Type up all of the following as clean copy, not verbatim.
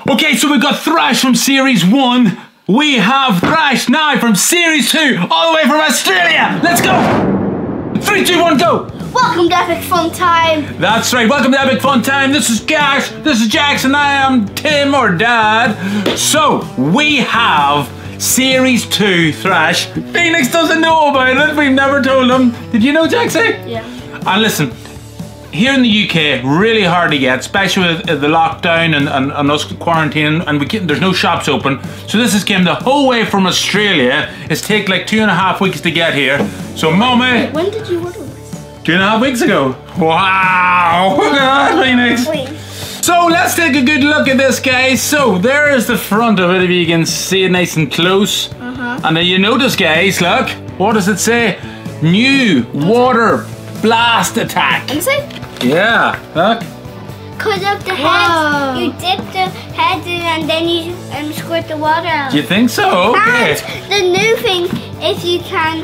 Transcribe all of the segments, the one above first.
Okay, so we've got Thrash from Series 1. We have Thrash now from Series 2, all the way from Australia. Let's go. 3, 2, 1, go. Welcome to Epic Fun Time. That's right, welcome to Epic Fun Time. This is Gash, this is Jackson, I am Tim or Dad. So, we have Series 2 Thrash. Phoenix doesn't know about it, we've never told him. Did you know, Jackson? Yeah. And listen, here in the UK, really hard to get, especially with the lockdown and us quarantining, and there's no shops open. So this has came the whole way from Australia. It's taken like 2.5 weeks to get here. So Mommy. When did you order this? 2.5 weeks ago. Wow! Look at that, Phoenix. Wait. So let's take a good look at this, guys. So there is the front of it, if you can see it nice and close. And then you notice, guys, look. What does it say? New water blast attack. Inside? Yeah, look. Because of the heads, you dip the heads in and then you squirt the water out. Do you think so? Okay. And the new thing, if you can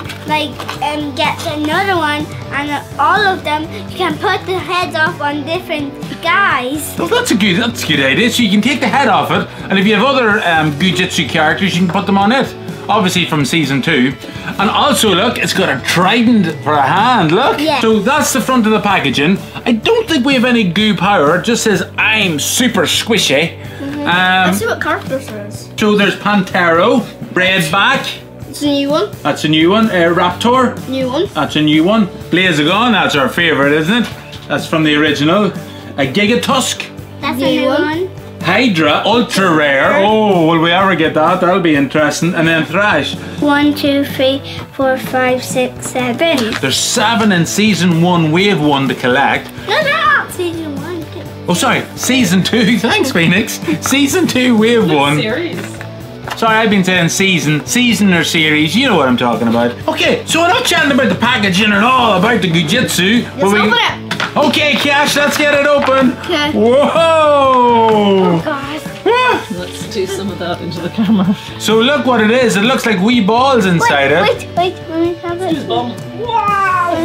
get another one and all of them, you can put the heads off on different guys. Well, that's a good idea. So you can take the head off it, and if you have other Gujitsu characters, you can put them on it. Obviously from Season 2. And also, look, it's got a trident for a hand, look. Yeah. So that's the front of the packaging. I don't think we have any goo power. It just says, I'm super squishy. Let's see what characters there is. So there's Pantero, Redback. It's a new one. That's a new one. Raptor. New one. That's a new one. Blazigon, that's our favourite, isn't it? That's from the original. A Gigatusk. That's a new one. Hydra, ultra rare. Oh, will we ever get that? That'll be interesting. And then Thrash. 1, 2, 3, 4, 5, 6, 7. There's 7 in Season 1, Wave 1 to collect. No, not Season 1. Oh, sorry, Season 2. Thanks, Phoenix. Season 2, Wave 1. Series. Sorry, I've been saying season or series. You know what I'm talking about. Okay, so we're not chatting about the packaging and all about the Gujitsu. Let's open it. Okay, Cash, let's get it open. Okay. Whoa! Oh, God. Let's do some of that into the camera. So look what it is. It looks like wee balls inside it. Wait, let me have it. Wow!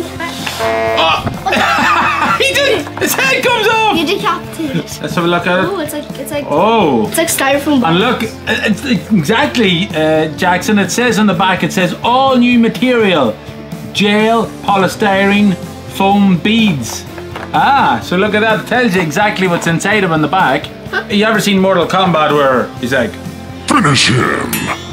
Oh. He did. His head comes off. You decapitated it. Let's have a look at it. Oh, it's like Oh. it's like styrofoam. And look, it's exactly, Jackson, it says on the back, it says all new material. Gel, polystyrene, foam beads. Ah, so look at that. It tells you exactly what's inside him on the back. Huh? You ever seen Mortal Kombat where he's like, finish him?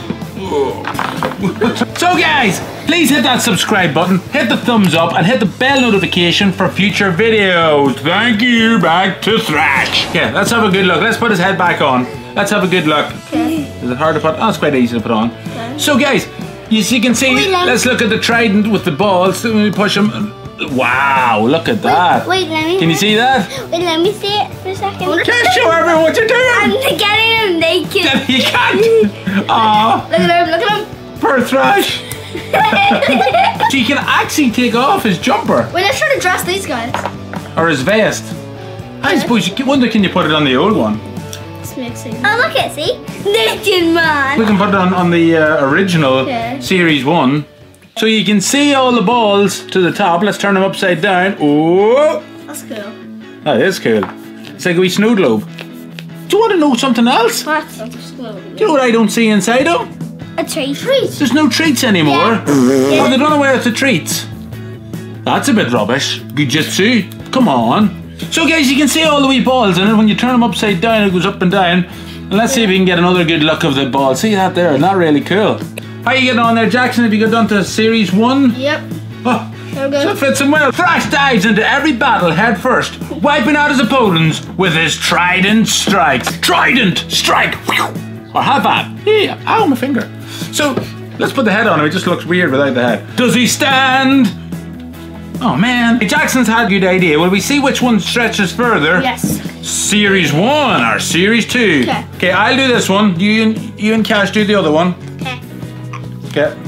So guys, please hit that subscribe button, hit the thumbs up, and hit the bell notification for future videos. Thank you. Back to Thrash. Okay, let's have a good look. Let's put his head back on. Let's have a good look. Okay. Is it hard to put? Oh, it's quite easy to put on. Okay. So guys, you can see, let's look at the trident with the balls. Let me push him. Wow, look at that. Wait, let me. Can you see that? Wait, let me see it for a second. Just show everyone what you're doing. I'm getting him naked. You can't. Aw. Look at him, look at him. Poor Thrash. So you can actually take off his jumper. Wait, let's try to dress these guys. Or his vest. I suppose, wonder can you put it on the old one? It's mixing. Oh, look at see? Naked man. We can put it on the original Okay. Series 1. So you can see all the balls to the top. Let's turn them upside down. Oh, That's cool. that is cool. It's like a wee snow globe. Do you want to know something else? What? Do you know what I don't see inside them? A tree. There's no treats anymore. Yeah. Oh, they don't know where it's the treats. That's a bit rubbish. Gujitsu. Come on. So guys, you can see all the wee balls in it. When you turn them upside down, it goes up and down. And let's see if we can get another good look of the ball. See that there? Isn't that really cool? How you getting on there, Jackson? Have you got done to Series 1? Yep. Oh, Okay. so it fits him well. Thrash dives into every battle head first, wiping out his opponents with his trident strikes. Trident strike! Or have that. Yeah, ow, my finger. So, let's put the head on him. It just looks weird without the head. Does he stand? Oh man. Jackson's had a good idea. Will we see which one stretches further? Yes. Series 1 or Series 2? Okay. Okay, I'll do this one. You and Cash do the other one. Okay. Okay.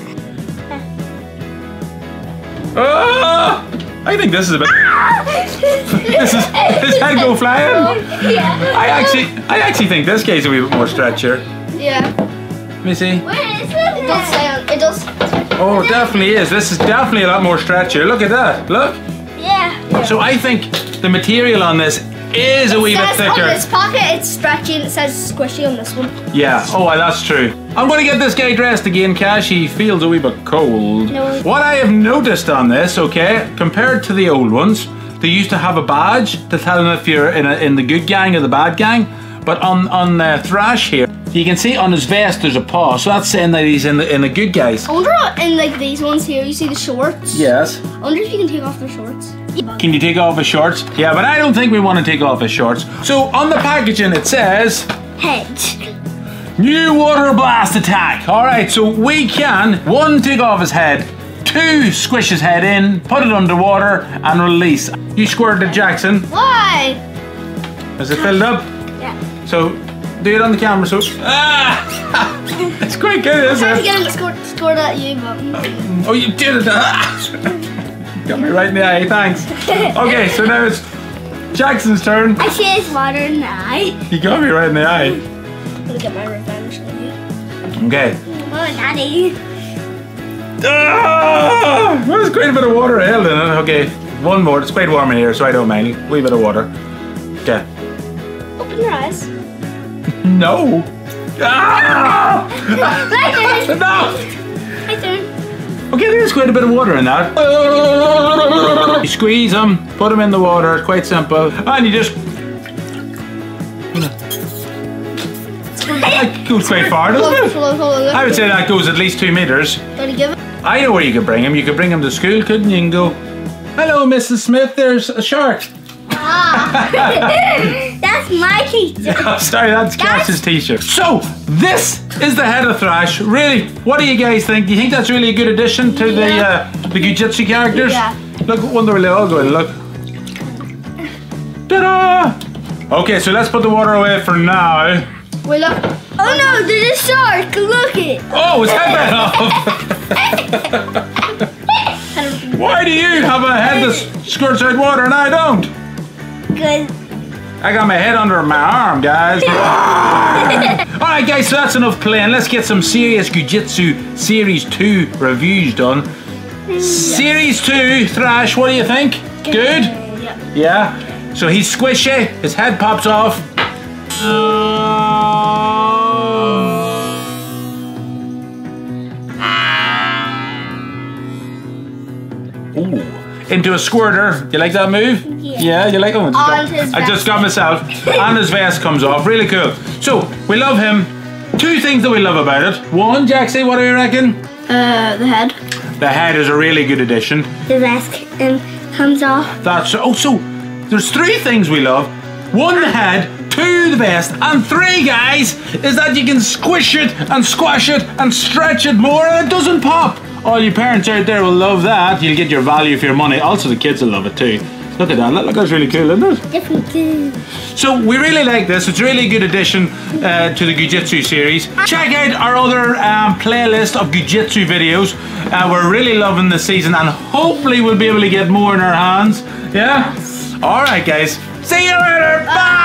I think this is a bit. This is his head go flying. Yeah. I actually think this guy's a wee bit more stretchier. Yeah. Let me see. Where is it? It does sound. It does. Oh, it definitely is. This is definitely a lot more stretchier. Look at that. Look. Yeah. So I think the material on this is a wee bit On thicker. this pocket, it's stretchy and it says squishy on this one. Yeah, oh, well, that's true. I'm going to get this guy dressed again, Cash. He feels a wee bit cold. No. What I have noticed on this, okay, compared to the old ones, they used to have a badge to tell them if you're in the good gang or the bad gang. But on Thrash here, you can see on his vest there's a paw, so that's saying that he's in the good guys. I wonder in like these ones here, you see the shorts? Yes. I wonder if you can take off their shorts. Can you take off his shorts? Yeah, but I don't think we want to take off his shorts. So on the packaging it says, Head. new water blast attack. All right, so we can, 1, take off his head, 2, squish his head in, put it underwater, and release. You squirted, Jackson. Why? Is it filled up? Yeah. So, do it on the camera, so... Ah! It's quite good, I isn't tried to it? get him to score at you, but... Oh, you did it! Got me right in the eye, thanks. Okay, so now it's Jackson's turn. I see his water in the eye. You got me right in the eye. I'm gonna get my revenge on you. Okay. Oh, Daddy. Ah! Well, there's quite a bit of water held in it. Okay, one more. It's quite warm in here, so I don't mind. A wee bit of water. Okay. Open your eyes. No. Ah! My turn. No! My turn. Okay, there's quite a bit of water in that. You squeeze them, put them in the water. It's quite simple. And you just... That goes quite far, doesn't it? I would say that goes at least 2 meters. Gotta give it. I know where you could bring him. You could bring him to school, couldn't you? You can go, hello, Mrs. Smith, there's a shark. Ah. That's my teacher. Oh, sorry, that's Cash's t-shirt. So, this is the head of Thrash. Really, what do you guys think? Do you think that's really a good addition to the Gujitsu characters? Yeah. Look, wonder where they all go in, look. Ta-da! Okay, so let's put the water away for now. Wait, look. Oh no, there's a shark. Look it. Oh, his head off. Why do you have a head that squirts out water and I don't? Good. I got my head under my arm, guys. Alright guys, so that's enough playing. Let's get some serious Gujitsu Series 2 reviews done. Series 2, Thrash, what do you think? Good? Yeah. Yeah? So he's squishy, his head pops off. Ooh. Into a squirter. You like that move? Yeah, you like it? I just got myself. And his vest comes off. Really cool. So, we love him. 2 things that we love about it. 1, Jaxie, what do you reckon? The head. The head is a really good addition. The vest comes off. That's so there's 3 things we love. 1, the head, 2, the vest, and 3, guys, is that you can squish it and squash it and stretch it more and it doesn't pop. All you parents out there will love that. You'll get your value for your money. Also, the kids will love it too. Look at that. Look, that's really cool, isn't it? Definitely. So we really like this. It's a really good addition to the Gujitsu series. Check out our other playlist of Gujitsu videos. We're really loving the season and hopefully we'll be able to get more in our hands. Yeah? Alright guys. See you later. Bye!